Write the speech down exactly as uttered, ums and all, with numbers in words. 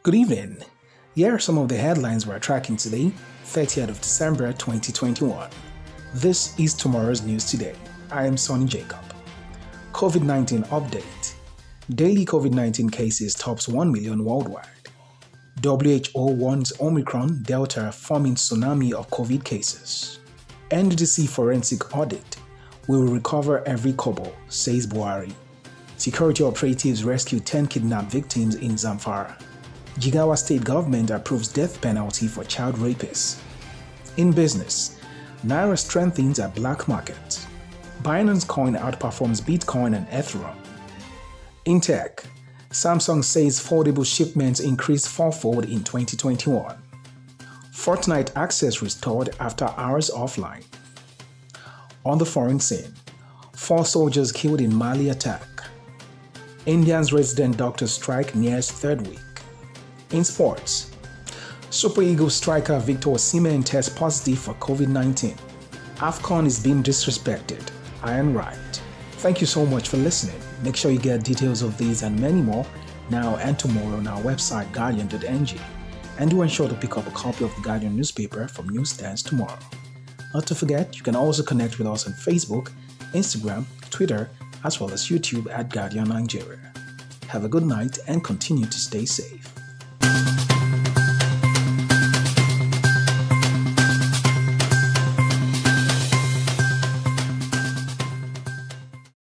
Good evening. Here are some of the headlines we're tracking today, thirtieth of December twenty twenty-one. This is tomorrow's news today. I am Sonny Jacob. COVID nineteen update. Daily COVID nineteen cases tops one million worldwide. W H O warns Omicron, Delta forming tsunami of COVID cases. N D D C forensic audit. We will recover every kobo, says Buhari. Security operatives rescue ten kidnapped victims in Zamfara. Jigawa state government approves death penalty for child rapists. In business, Naira strengthens at black market. Binance Coin outperforms Bitcoin and Ethereum. In tech, Samsung says foldable shipments increased fourfold in twenty twenty-one. Fortnite access restored after hours offline. On the foreign scene, four soldiers killed in Mali attack. India's resident doctor strike nears third week. In sports, Super Eagles striker Victor Osimhen tests positive for COVID nineteen. AFCON is being disrespected. I am right. Thank you so much for listening. Make sure you get details of these and many more now and tomorrow on our website guardian dot n g. And do ensure to pick up a copy of the Guardian newspaper from newsstands tomorrow. Not to forget, you can also connect with us on Facebook, Instagram, Twitter, as well as YouTube at Guardian Nigeria. Have a good night and continue to stay safe.